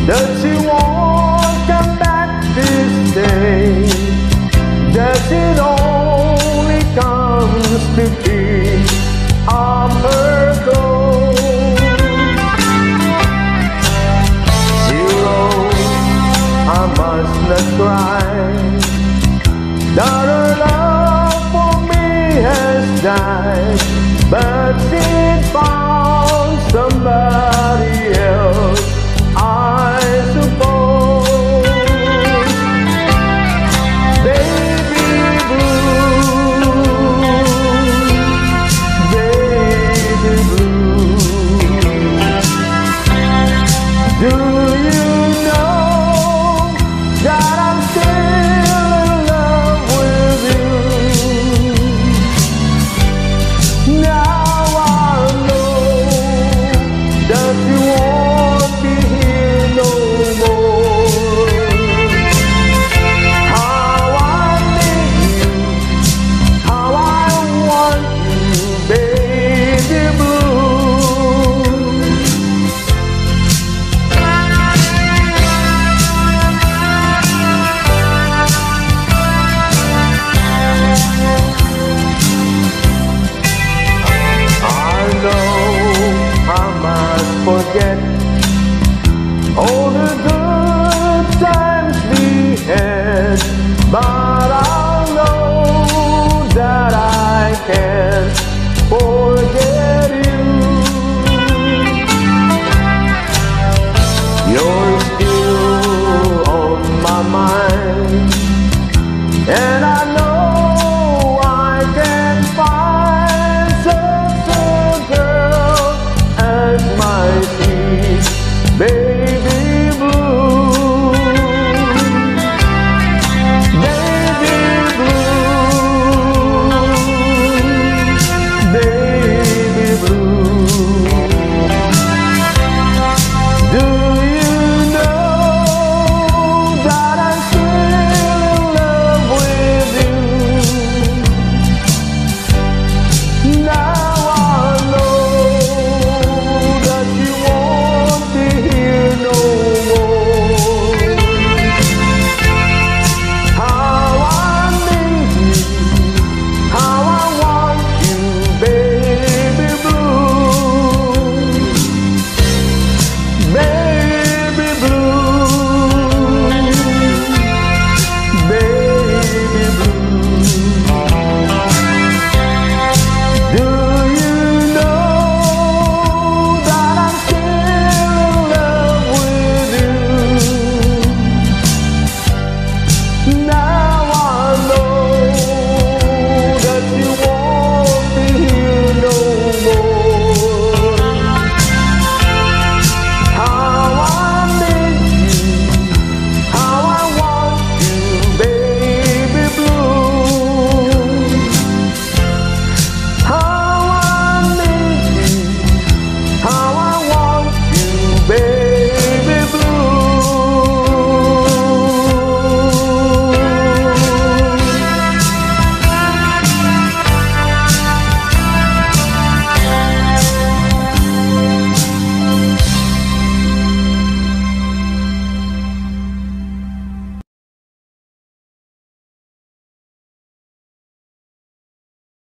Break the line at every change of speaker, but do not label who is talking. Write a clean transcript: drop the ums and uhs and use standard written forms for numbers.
Does she won't come back this day? Does it only comes to keep of her gold? Zero, I must not cry that her love for me has died, but she found somebody else, I suppose. Baby blue, baby blue, do you know that I'm still in love with you? Now I know that you won't be here no more. How I need you, how I want you, baby blue. I know I must forget all the good times we had, but I know that I can't forget you. You're still on my mind, and I know I can find such a girl as my sweet baby